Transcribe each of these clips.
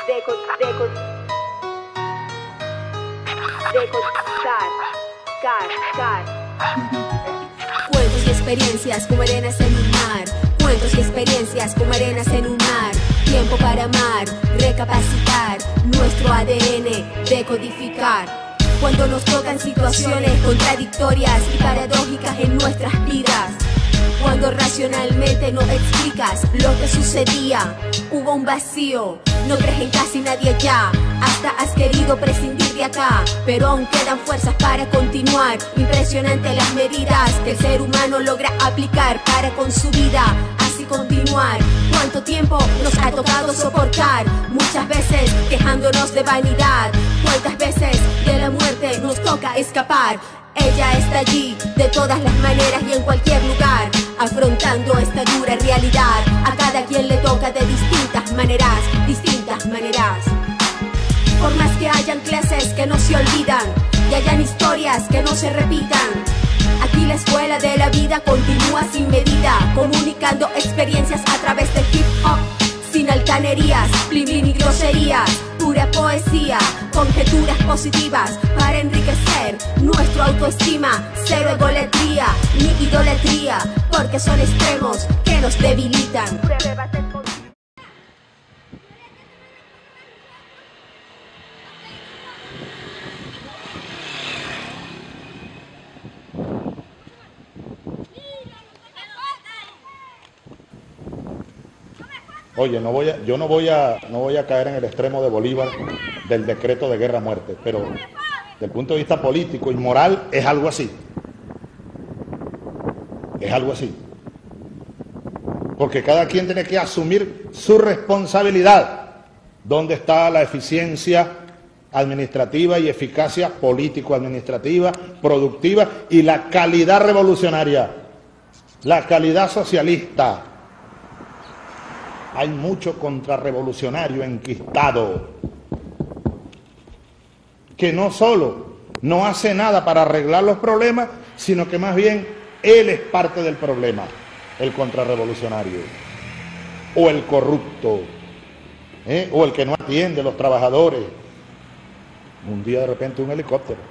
Cuentos y experiencias como arenas en un mar. Cuentos y experiencias como arenas en un mar. Tiempo para amar, recapacitar, nuestro ADN decodificar. Cuando nos tocan situaciones contradictorias y paradójicas en nuestras vidas, cuando racionalmente no explicas lo que sucedía, hubo un vacío, no crees en casi nadie ya, hasta has querido prescindir de acá, pero aún quedan fuerzas para continuar. Impresionante las medidas que el ser humano logra aplicar para con su vida así continuar. Cuánto tiempo nos ha tocado soportar, muchas veces quejándonos de vanidad. Cuántas veces de la muerte nos toca escapar. Ella está allí de todas las maneras y en cualquier lugar, afrontando esta dura realidad. A cada quien le toca de distintas maneras, distintas maneras. Por más que hayan clases que no se olvidan y hayan historias que no se repitan, aquí la escuela de la vida continúa sin medida, comunicando experiencias a través del hip hop. Sin altanerías, bling bling y groserías, pura poesía, conjeturas positivas para enriquecer nuestra autoestima. Cero egolatría ni idolatría, porque son extremos que nos debilitan. Oye, yo no voy a caer en el extremo de Bolívar del decreto de guerra a muerte, pero desde el punto de vista político y moral es algo así. Es algo así. Porque cada quien tiene que asumir su responsabilidad. ¿Dónde está la eficiencia administrativa y eficacia político-administrativa, productiva y la calidad revolucionaria, la calidad socialista? Hay mucho contrarrevolucionario enquistado que no solo no hace nada para arreglar los problemas, sino que más bien él es parte del problema, el contrarrevolucionario, o el corrupto, o el que no atiende a los trabajadores. Un día de repente un helicóptero,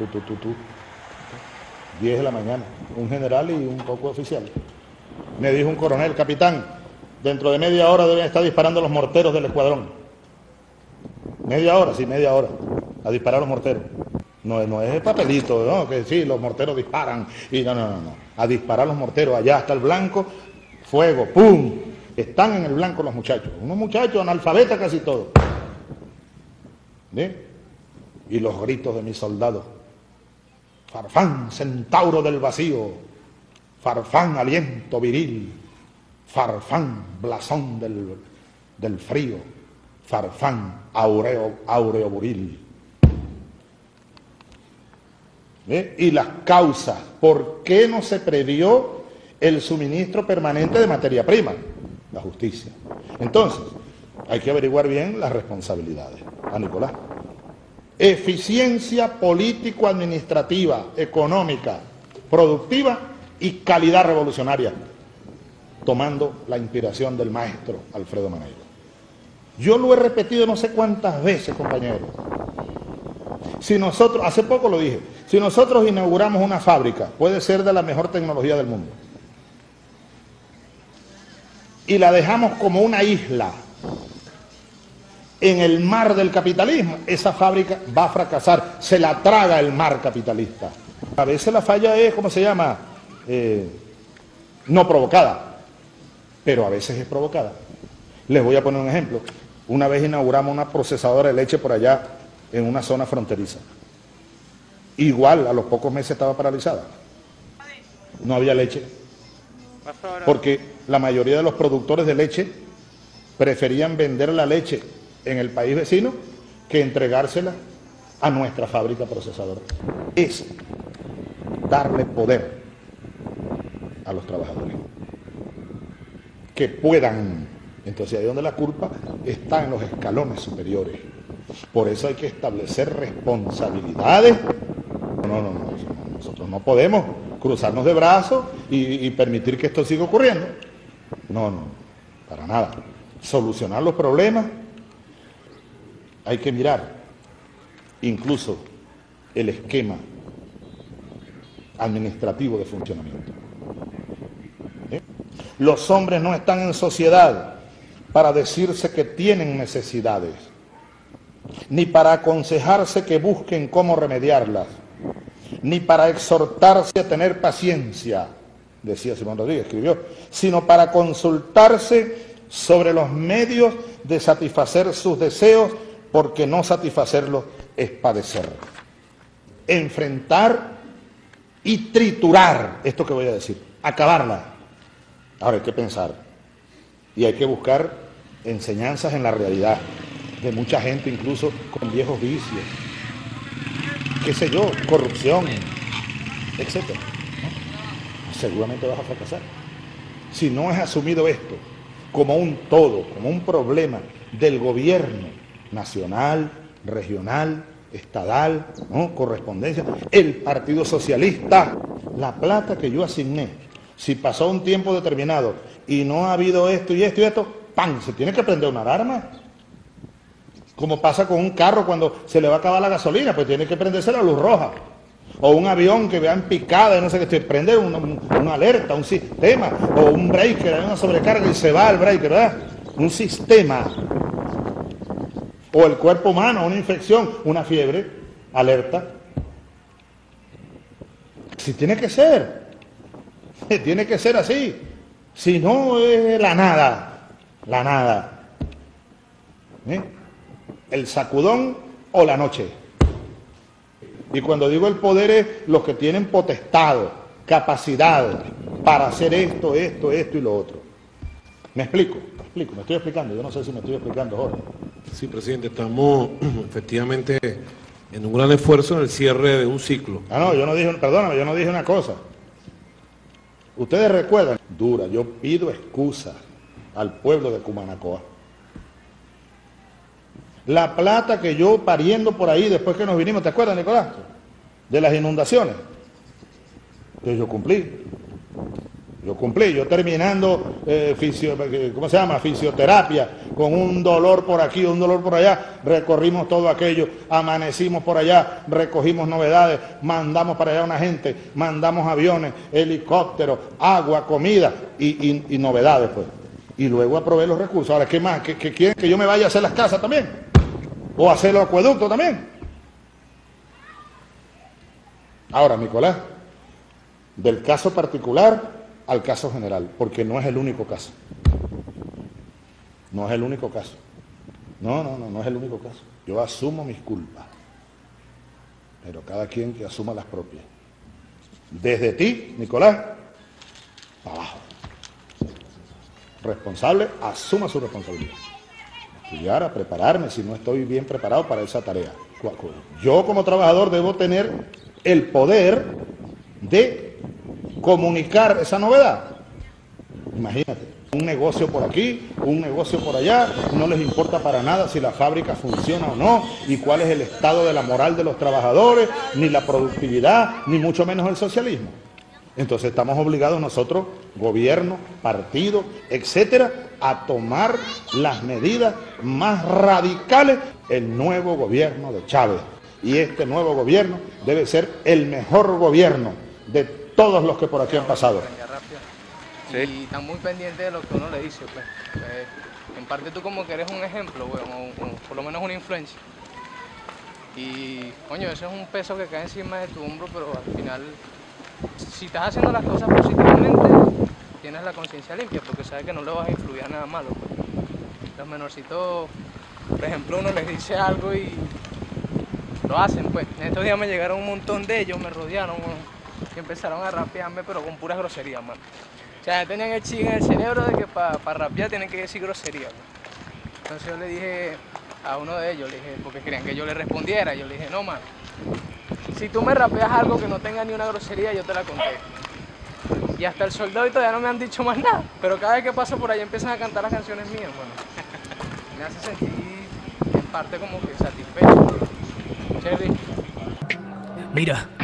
10 de la mañana, un general y un poco oficial. Me dijo un coronel: capitán, dentro de media hora deben estar disparando los morteros del escuadrón. Media hora, sí, media hora, a disparar los morteros. No es el papelito, ¿no? Que sí, los morteros disparan, y no, a disparar los morteros, allá está el blanco, fuego, ¡pum! Están en el blanco los muchachos, unos muchachos analfabetas casi todos. ¿Ve? Y los gritos de mis soldados: Farfán, centauro del vacío, Farfán, aliento viril, Farfán, blasón del frío, Farfán, áureo buril. ¿Ve? Y las causas, ¿por qué no se previó el suministro permanente de materia prima? La justicia. Entonces, hay que averiguar bien las responsabilidades. A Nicolás. Eficiencia político-administrativa, económica, productiva y calidad revolucionaria, tomando la inspiración del maestro Alfredo Maneiro. Yo lo he repetido no sé cuántas veces, compañeros. Si nosotros, hace poco lo dije, si nosotros inauguramos una fábrica, puede ser de la mejor tecnología del mundo, y la dejamos como una isla en el mar del capitalismo, esa fábrica va a fracasar, se la traga el mar capitalista. A veces la falla es, ¿cómo se llama? No provocada, pero a veces es provocada. Les voy a poner un ejemplo. Una vez inauguramos una procesadora de leche por allá en una zona fronteriza. Igual, a los pocos meses estaba paralizada. No había leche. Porque la mayoría de los productores de leche preferían vender la leche en el país vecino que entregársela a nuestra fábrica procesadora. Es darle poder a los trabajadores, que puedan. Entonces ahí donde la culpa está en los escalones superiores. Por eso hay que establecer responsabilidades. Nosotros no podemos cruzarnos de brazos y permitir que esto siga ocurriendo. No, para nada. Solucionar los problemas hay que mirar incluso el esquema administrativo de funcionamiento. Los hombres no están en sociedad para decirse que tienen necesidades, ni para aconsejarse que busquen cómo remediarlas, ni para exhortarse a tener paciencia, decía Simón Rodríguez, escribió, sino para consultarse sobre los medios de satisfacer sus deseos, porque no satisfacerlos es padecer. Enfrentar y triturar, esto que voy a decir, acabarla. Ahora hay que pensar y hay que buscar enseñanzas en la realidad de mucha gente, incluso con viejos vicios, qué sé yo, corrupción, etcétera. ¿No? Seguramente vas a fracasar. Si no has asumido esto como un todo, como un problema del gobierno nacional, regional, estadal, ¿no? Correspondencia, el Partido Socialista, la plata que yo asigné, si pasó un tiempo determinado y no ha habido esto y esto y esto, ¡pam!, se tiene que prender una alarma. Como pasa con un carro cuando se le va a acabar la gasolina, pues tiene que prenderse la luz roja. O un avión que vean picada, no sé qué, prende una alerta, un sistema, o un breaker, hay una sobrecarga y se va el breaker, ¿verdad? Un sistema. O el cuerpo humano, una infección, una fiebre, alerta. Si tiene que ser así. Si no, es la nada. El sacudón o la noche. Y cuando digo el poder es los que tienen potestad, capacidad para hacer esto y lo otro. ¿Me explico? Me estoy explicando. Yo no sé si me estoy explicando, Jorge. Sí, presidente, estamos efectivamente en un gran esfuerzo en el cierre de un ciclo. Yo no dije una cosa. Ustedes recuerdan, dura, yo pido excusa al pueblo de Cumanacoa. La plata que yo pariendo por ahí después que nos vinimos, ¿te acuerdas, Nicolás? De las inundaciones. Entonces yo terminando fisioterapia, con un dolor por aquí, un dolor por allá, recorrimos todo aquello, amanecimos por allá, recogimos novedades, mandamos para allá una gente, mandamos aviones, helicópteros, agua, comida y novedades, pues. Y luego aprobé los recursos. Ahora, ¿qué más? ¿Que quieren que yo me vaya a hacer las casas también? ¿O a hacer los acueductos también? Ahora, Nicolás, del caso particular al caso general, porque no es el único caso. No es el único caso. No es el único caso. Yo asumo mis culpas, pero cada quien que asuma las propias. Desde ti, Nicolás, para abajo. Responsable, asuma su responsabilidad. Estudiar, a prepararme si no estoy bien preparado para esa tarea. Yo como trabajador debo tener el poder de comunicar esa novedad. Imagínate, un negocio por aquí, un negocio por allá, no les importa para nada si la fábrica funciona o no, y cuál es el estado de la moral de los trabajadores, ni la productividad, ni mucho menos el socialismo. Entonces estamos obligados nosotros, gobierno, partido, etcétera, a tomar las medidas más radicales. El nuevo gobierno de Chávez. Y este nuevo gobierno debe ser el mejor gobierno de todos los que por aquí han pasado. Sí. Y están muy pendientes de lo que uno le dice, pues. En parte tú como que eres un ejemplo, güey, por lo menos una influencia. Y, coño, eso es un peso que cae encima de tu hombro, pero al final, si estás haciendo las cosas positivamente, tienes la conciencia limpia, porque sabes que no le vas a influir a nada malo, pues. Los menorcitos, por ejemplo, uno les dice algo y lo hacen, pues. En estos días me llegaron un montón de ellos, me rodearon, y empezaron a rapearme, pero con puras groserías, man. O sea, tenían el chip en el cerebro de que para rapear tienen que decir grosería, man. Entonces yo le dije a uno de ellos, le dije, porque querían que yo le respondiera, yo le dije, no, man, si tú me rapeas algo que no tenga ni una grosería, yo te la conté. Y hasta el sol de hoy todavía no me han dicho más nada, pero cada vez que paso por ahí empiezan a cantar las canciones mías, bueno. Me hace sentir en parte como que satisfecho. Cherry. Mira,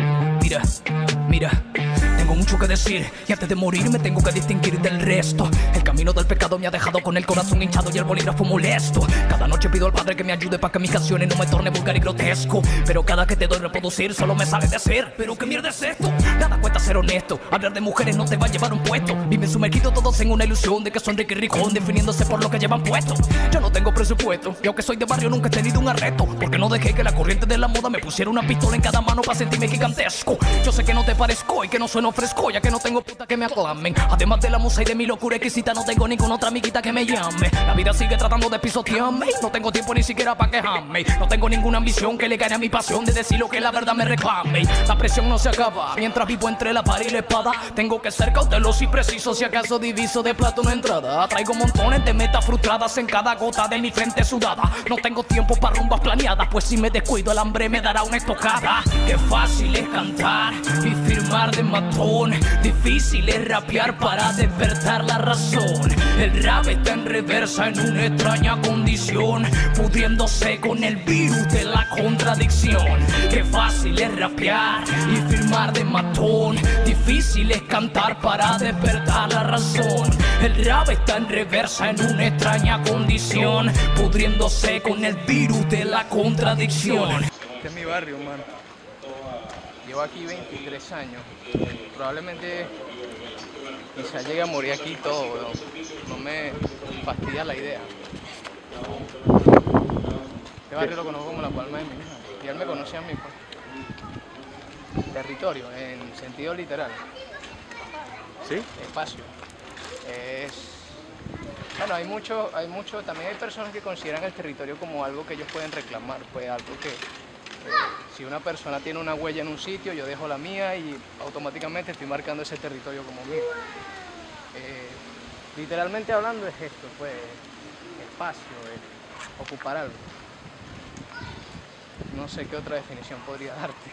Mira, mira, tengo mucho que decir y antes de morir me tengo que distinguir del resto. El camino del pecado me ha dejado con el corazón hinchado y el bolígrafo molesto. Cada noche pido al Padre que me ayude para que mis canciones no me torne vulgar y grotesco. Pero cada que te doy reproducir solo me sale decir, pero qué mierda es esto. Nada cuesta ser honesto, hablar de mujeres no te va a llevar un puesto. Viven sumergidos todos en una ilusión de que son Ricky Ricón, definiéndose por lo que llevan puesto. Yo no tengo presupuesto y aunque soy de barrio nunca he tenido un arresto, porque no dejé que la corriente de la moda me pusiera una pistola en cada mano para sentirme gigantesco. Yo sé que no te parezco y que no sueno fresco, ya que no tengo puta que me aclamen. Además de la musa y de mi locura exquisita, no tengo ninguna otra amiguita que me llame. La vida sigue tratando de pisotearme, no tengo tiempo ni siquiera para quejarme. No tengo ninguna ambición que le gane a mi pasión de decir lo que la verdad me reclame. La presión no se acaba mientras vivo entre la pared y la espada. Tengo que ser cauteloso y preciso si acaso diviso de plato una entrada. Traigo montones de metas frustradas en cada gota de mi frente sudada. No tengo tiempo para rumbas planeadas, pues si me descuido el hambre me dará una estocada. Qué fácil es cantar y firmar de matón, difícil es rapear para despertar la razón. El rap está en reversa en una extraña condición, pudriéndose con el virus de la contradicción. Qué fácil es rapear y firmar de matón, difícil es cantar para despertar la razón. El rap está en reversa en una extraña condición, pudriéndose con el virus de la contradicción. Este es mi barrio, mano. Llevo aquí 23 años. Probablemente quizá llegue a morir aquí y todo, weón. No me fastidia la idea. Este barrio lo conozco como la palma de mi hija. Y él me conoce a mí, pues. Territorio, en sentido literal. ¿Sí? Espacio. Bueno, hay mucho, también hay personas que consideran el territorio como algo que ellos pueden reclamar, pues algo que si una persona tiene una huella en un sitio, yo dejo la mía y automáticamente estoy marcando ese territorio como mío. Literalmente hablando es esto, pues, espacio, ocupar algo. No sé qué otra definición podría darte.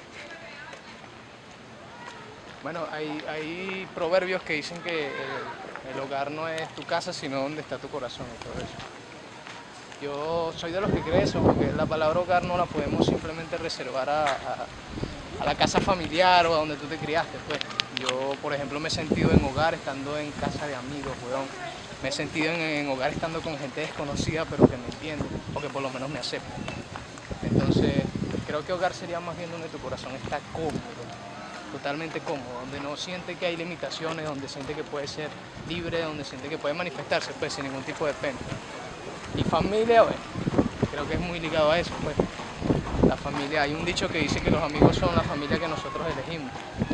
Bueno, hay proverbios que dicen que el hogar no es tu casa, sino donde está tu corazón y todo eso. Yo soy de los que cree eso, porque la palabra hogar no la podemos simplemente reservar a la casa familiar o a donde tú te criaste, pues. Yo, por ejemplo, me he sentido en hogar estando en casa de amigos, weón. Me he sentido en hogar estando con gente desconocida, pero que me entiende, o que por lo menos me acepta. Entonces, creo que hogar sería más bien donde tu corazón está cómodo, totalmente cómodo, donde no siente que hay limitaciones, donde siente que puede ser libre, donde siente que puede manifestarse, pues, sin ningún tipo de pena. Y familia, bueno, creo que es muy ligado a eso, pues. La familia, hay un dicho que dice que los amigos son la familia que nosotros elegimos.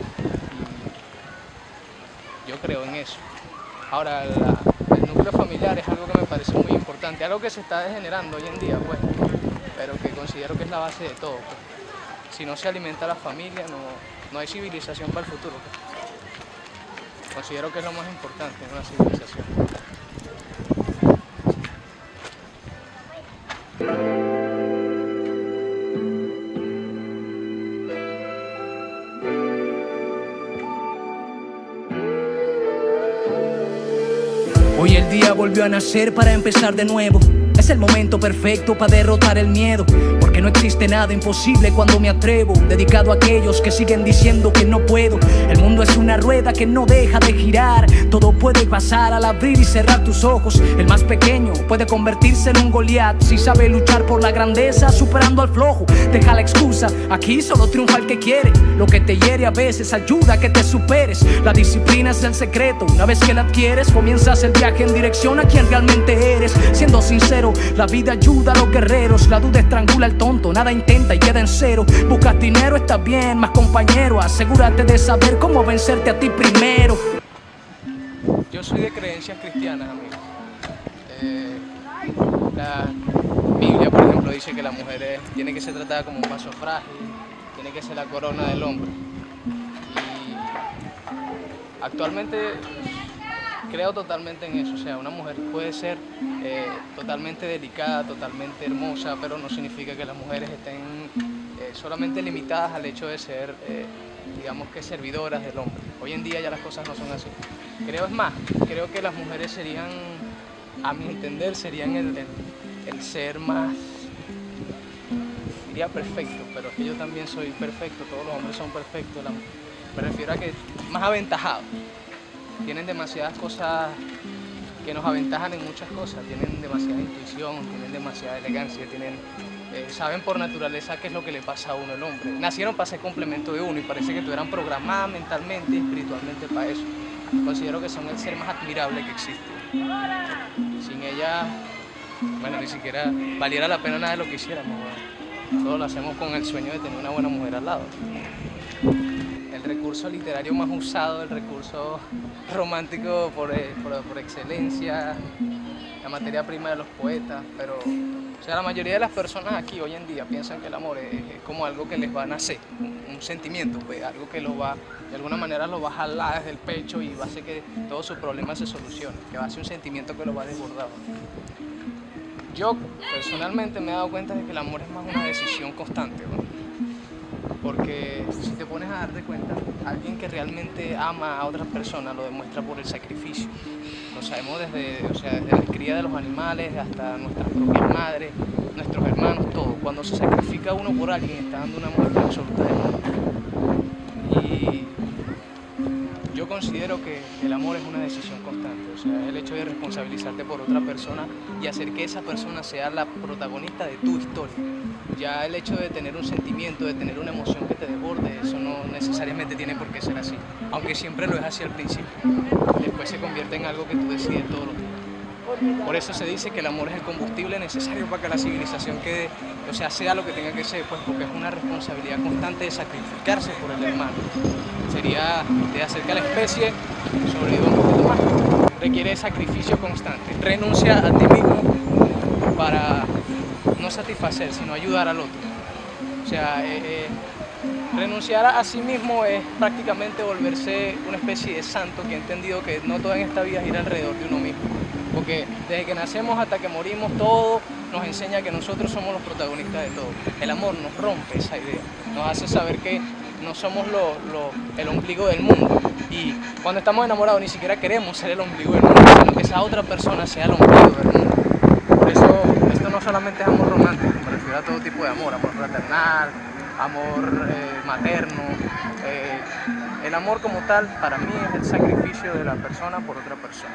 Y yo creo en eso. Ahora, el núcleo familiar es algo que me parece muy importante, algo que se está degenerando hoy en día, pues, pero que considero que es la base de todo, pues. Si no se alimenta la familia, no hay civilización para el futuro, pues. Considero que es lo más importante en una civilización. Hoy el día volvió a nacer para empezar de nuevo. Es el momento perfecto para derrotar el miedo, porque no existe nada imposible cuando me atrevo. Dedicado a aquellos que siguen diciendo que no puedo. El mundo es una rueda que no deja de girar. Todo puede pasar al abrir y cerrar tus ojos. El más pequeño puede convertirse en un Goliat si sabe luchar por la grandeza, superando al flojo. Deja la excusa, aquí solo triunfa el que quiere. Lo que te hiere a veces ayuda a que te superes. La disciplina es el secreto, una vez que la adquieres comienzas el viaje en dirección a quien realmente eres. Siendo sincero, la vida ayuda a los guerreros. La duda estrangula al tonto, nada intenta y queda en cero. Buscas dinero, está bien, más compañero. Asegúrate de saber cómo vencerte a ti primero. Yo soy de creencias cristianas, amigo. La Biblia, por ejemplo, dice que la mujer tiene que ser tratada como un vaso frágil, tiene que ser la corona del hombre. Y actualmente creo totalmente en eso, o sea, una mujer puede ser totalmente delicada, totalmente hermosa, pero no significa que las mujeres estén solamente limitadas al hecho de ser, digamos que servidoras del hombre. Hoy en día ya las cosas no son así. Creo que las mujeres serían, a mi entender, serían el ser más diría perfecto, pero es que yo también soy perfecto, todos los hombres son perfectos, me refiero a que más aventajados. Tienen demasiadas cosas que nos aventajan en muchas cosas, tienen demasiada intuición, tienen demasiada elegancia, saben por naturaleza qué es lo que le pasa a uno el hombre. Nacieron para ser complemento de uno y parece que estuvieran programadas mentalmente y espiritualmente para eso. Considero que son el ser más admirable que existe. Sin ella, bueno, ni siquiera valiera la pena nada de lo que hiciéramos. Bueno. Todo lo hacemos con el sueño de tener una buena mujer al lado. El recurso literario más usado, el recurso romántico por excelencia, la materia prima de los poetas, pero o sea, la mayoría de las personas aquí hoy en día piensan que el amor es como algo que les va a nacer, un sentimiento, pues, algo que lo va, de alguna manera lo va a jalar desde el pecho y va a hacer que todos sus problemas se solucionen, que va a ser un sentimiento que lo va a desbordar. Yo personalmente me he dado cuenta de que el amor es más una decisión constante, ¿no? Porque si te pones a darte cuenta, alguien que realmente ama a otra persona lo demuestra por el sacrificio. Lo sabemos desde la cría de los animales hasta nuestras propias madres, nuestros hermanos, todo. Cuando se sacrifica uno por alguien está dando una muestra absoluta de amor. Y yo considero que el amor es una decisión constante, o sea, el hecho de responsabilizarte por otra persona y hacer que esa persona sea la protagonista de tu historia. Ya el hecho de tener un sentimiento, de tener una emoción que te desborde, eso no necesariamente tiene por qué ser así, aunque siempre lo es así al principio. Después se convierte en algo que tú decides todos los días. Por eso se dice que el amor es el combustible necesario para que la civilización quede, o sea, sea lo que tenga que ser, pues porque es una responsabilidad constante de sacrificarse por el hermano. Sería de hacer que la especie sobreviva un poquito más. Requiere sacrificio constante. Renuncia a ti mismo para no satisfacer, sino ayudar al otro. O sea, renunciar a sí mismo es prácticamente volverse una especie de santo que ha entendido que no todo en esta vida gira alrededor de uno mismo. Porque desde que nacemos hasta que morimos, todo nos enseña que nosotros somos los protagonistas de todo. El amor nos rompe esa idea, nos hace saber que no somos el ombligo del mundo. Y cuando estamos enamorados ni siquiera queremos ser el ombligo del mundo, sino que esa otra persona sea el ombligo del mundo. Por eso esto no solamente es amor romántico, me refiero a todo tipo de amor, amor fraternal, amor materno. El amor como tal, para mí, es el sacrificio de la persona por otra persona.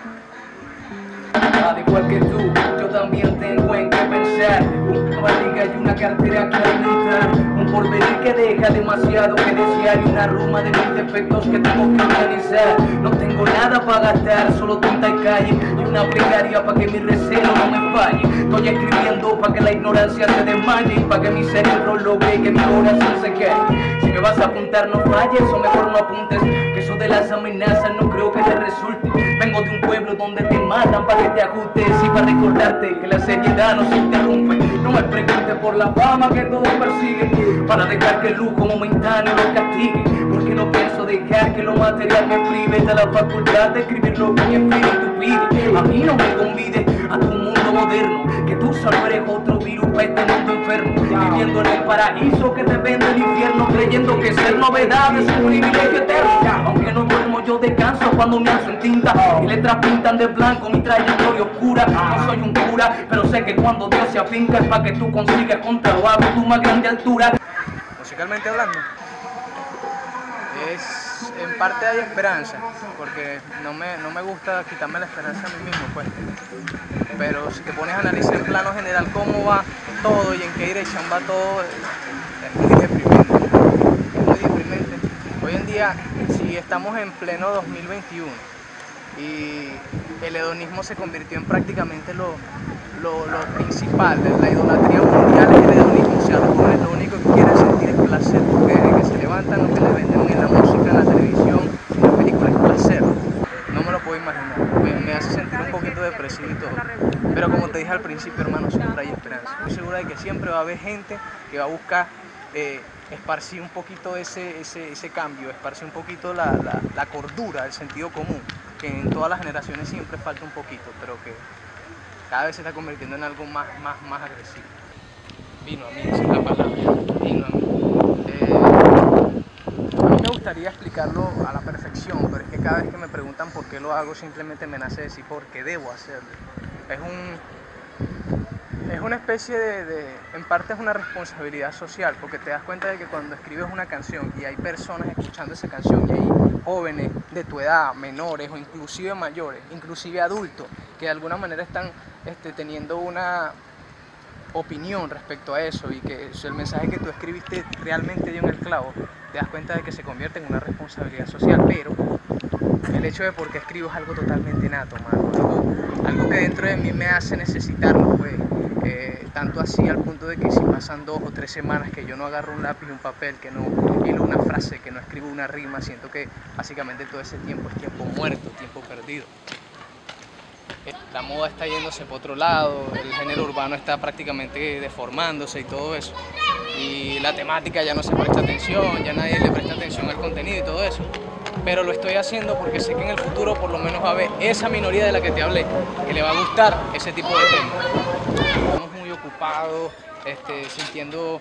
Al igual que tú, yo también tengo en qué pensar. Una barriga y una cartera que alimentar, un porvenir que deja demasiado que desear y una ruma de mil defectos que tengo que organizar. No tengo nada para gastar, solo tinta y calle y una plegaria para que mi recelo no me falle. Estoy escribiendo para que la ignorancia se desmaye y para que mi cerebro logre que mi oración se cae. Si me vas a apuntar no falles o mejor no apuntes, que eso de las amenazas no creo que te resulte. Vengo de un pueblo donde te matan para que te ajustes y para recordarte que la seriedad no se interrumpe. No me preguntes por la fama que todos persiguen, para dejar que el lujo momentáneo lo castigue. Porque no pienso dejar que lo material me prive de la facultad de escribir lo que mi espíritu pide. A mí no me convide a tu mundo moderno, que tú solo eres otro virus para este mundo enfermo. Viviendo en el paraíso que te vende el infierno, creyendo que ser novedad es un privilegio eterno. Aunque no duermo yo descanso cuando me alzo en tinta y letras pintan de blanco mi trayectoria oscura. No soy un cura, pero sé que cuando Dios se afinca es para que tú consigas con trabajo tu más grande altura. Musicalmente hablando, en parte hay esperanza, porque no me gusta quitarme la esperanza a mí mismo, pues. Pero si te pones a analizar en plano general cómo va todo y en qué dirección va todo, es muy deprimente. Es muy deprimente. Hoy en día, si estamos en pleno 2021 y el hedonismo se convirtió en prácticamente lo principal, la idolatría mundial es el hedonismo. O sea, los jóvenes lo único que quieren sentir es placer, porque desde que se levantan lo que les venden en la música, en la televisión, en la película es placer. No me lo puedo imaginar, me hace sentir un poquito depresivo y todo. Pero como te dije al principio, hermano, siempre hay esperanza. Estoy segura de que siempre va a haber gente que va a buscar esparcir un poquito ese cambio, esparcir un poquito la cordura, el sentido común, que en todas las generaciones siempre falta un poquito, pero que cada vez se está convirtiendo en algo más agresivo. Vino a mí, esa es la palabra, vino a mí. A mí me gustaría explicarlo a la perfección, pero es que cada vez que me preguntan por qué lo hago, simplemente me nace decir por qué debo hacerlo. Es una especie en parte es una responsabilidad social, porque te das cuenta de que cuando escribes una canción y hay personas escuchando esa canción y hay jóvenes de tu edad, menores o inclusive mayores, inclusive adultos, que de alguna manera están teniendo una opinión respecto a eso y que el mensaje que tú escribiste realmente dio en el clavo, te das cuenta de que se convierte en una responsabilidad social, pero el hecho de por qué escribo es algo totalmente innato, mano, algo que dentro de mí me hace necesitarlo, pues, tanto así al punto de que si pasan 2 o 3 semanas que yo no agarro un lápiz y un papel, que no hilo una frase, que no escribo una rima, siento que básicamente todo ese tiempo es tiempo muerto, tiempo perdido. La moda está yéndose por otro lado, el género urbano está prácticamente deformándose y todo eso. Y la temática ya no se presta atención, ya nadie le presta atención al contenido y todo eso. Pero lo estoy haciendo porque sé que en el futuro por lo menos va a haber esa minoría de la que te hablé, que le va a gustar ese tipo de temas. Estamos muy ocupados, sintiendo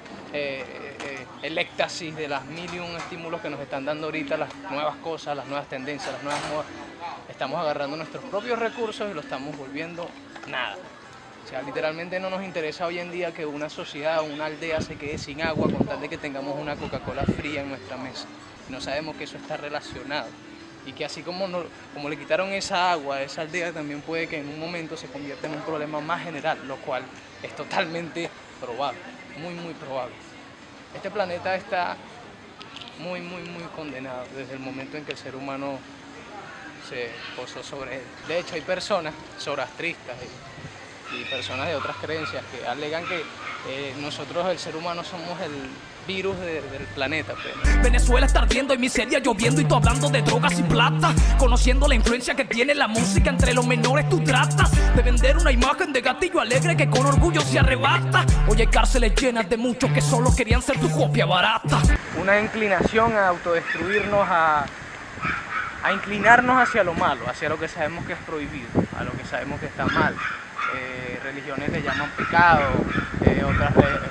el éxtasis de las 1001 estímulos que nos están dando ahorita, las nuevas cosas, las nuevas tendencias, las nuevas modas. Estamos agarrando nuestros propios recursos y lo estamos volviendo nada. O sea, literalmente no nos interesa hoy en día que una sociedad o una aldea se quede sin agua con tal de que tengamos una Coca-Cola fría en nuestra mesa. No sabemos que eso está relacionado y que así como le quitaron esa agua a esa aldea, también puede que en un momento se convierta en un problema más general, lo cual es totalmente probable, muy probable. Este planeta está muy condenado desde el momento en que el ser humano se posó sobre él. De hecho, hay personas zoroastristas y personas de otras creencias que alegan que nosotros, el ser humano, somos el virus del planeta. Pues. Venezuela está ardiendo y miseria lloviendo y tú hablando de drogas y plata, conociendo la influencia que tiene la música entre los menores. Tú tratas de vender una imagen de gatillo alegre que con orgullo se arrebata. Hoy hay cárceles llenas de muchos que solo querían ser tu copia barata. Una inclinación a autodestruirnos, a inclinarnos hacia lo malo, hacia lo que sabemos que es prohibido, a lo que sabemos que está mal. Religiones le llaman pecado, otras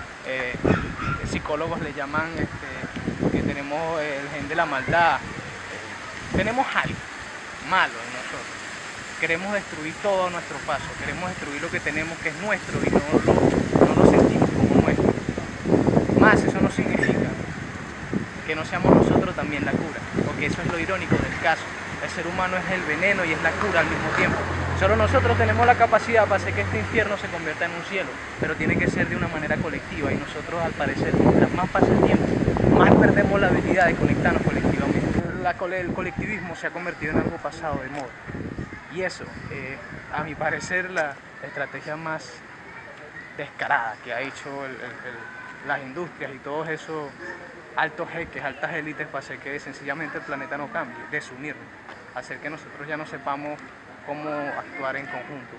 psicólogos le llaman que tenemos el gen de la maldad. Tenemos algo malo en nosotros. Queremos destruir todo a nuestro paso, queremos destruir lo que tenemos que es nuestro y no lo sentimos como nuestro. Más, eso no significa que no seamos nosotros también la cura, porque eso es lo irónico del caso. El ser humano es el veneno y es la cura al mismo tiempo. Solo nosotros tenemos la capacidad para hacer que este infierno se convierta en un cielo, pero tiene que ser de una manera colectiva y nosotros, al parecer, mientras más pasa el tiempo, más perdemos la habilidad de conectarnos colectivamente. El colectivismo se ha convertido en algo pasado de moda y eso, a mi parecer, la estrategia más descarada que ha hecho las industrias y todos esos altos jeques, altas élites para hacer que sencillamente el planeta no cambie, desunirnos, hacer que nosotros ya no sepamos cómo actuar en conjunto.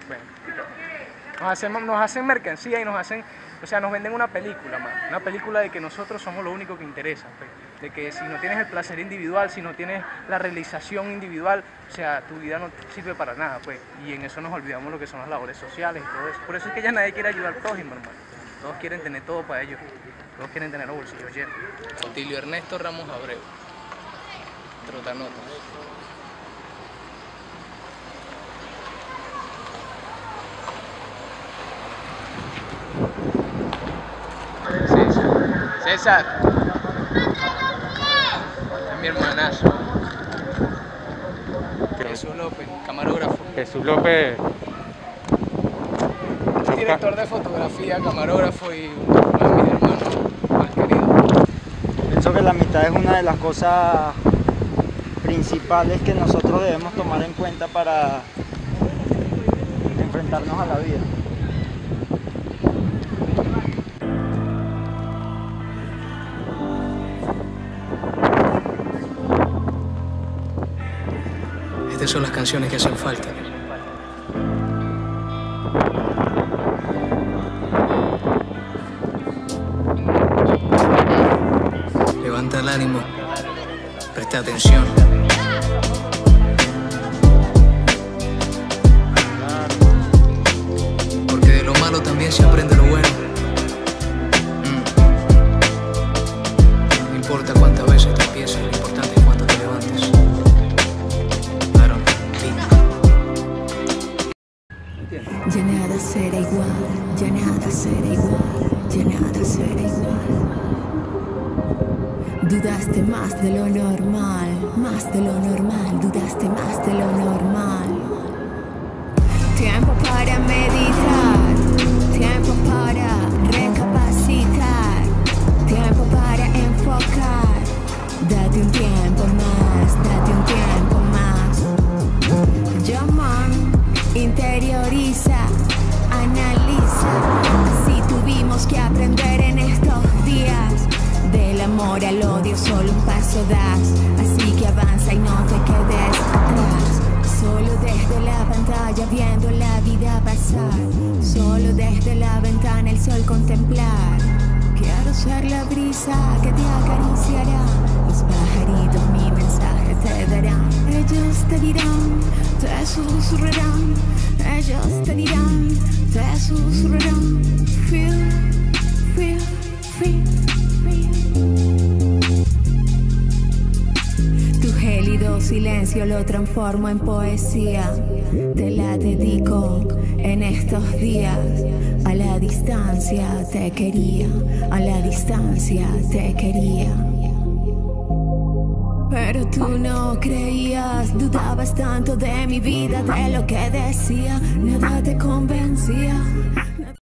Bueno, nos hacen mercancía y nos venden una película, man. Una película de que nosotros somos lo único que interesa, pues. De que si no tienes el placer individual, si no tienes la realización individual, o sea, tu vida no sirve para nada, pues. Y en eso nos olvidamos lo que son las labores sociales y todo eso. Por eso es que ya nadie quiere ayudar al prójimo, hermano. Todos quieren tener todo para ellos. Todos quieren tener los bolsillos llenos. Otilio Ernesto Ramos Abreu. Trotanotas. César. Es mi hermanazo. Jesús López, camarógrafo. Jesús López. Director de fotografía, camarógrafo y uno de mis hermanos más queridos. Pienso que la amistad es una de las cosas principales que nosotros debemos tomar en cuenta para enfrentarnos a la vida. Estas son las canciones que hacen falta. Levanta el ánimo, presta atención. Porque de lo malo también se aprende lo bueno. No importa cuántas veces te empieces, lo importante es cuando te levantes. Ya nada será igual. ya nada será igual, ya nada será igual. Dudaste más de lo normal, dudaste más de lo normal. Tiempo para meditar, tiempo para recapacitar, tiempo para enfocar. Date un tiempo más, date un tiempo más. Llaman, interioriza, analiza. Si tuvimos que aprender en estos días, del amor al odio solo un paso das. Así que avanza y no te quedes atrás. Solo desde la pantalla viendo la vida pasar. Solo desde la ventana el sol contemplar. Quiero ser la brisa que te acariciará. Los pajaritos mi mensaje te darán. Ellos te dirán, te susurrarán. Ellos te dirán, te susurrarán. Feel, feel, feel. Tu gélido silencio lo transformo en poesía. Te la dedico en estos días. A la distancia te quería, a la distancia te quería. Pero tú no creías, dudabas tanto de mi vida, de lo que decía. Nada te convencía,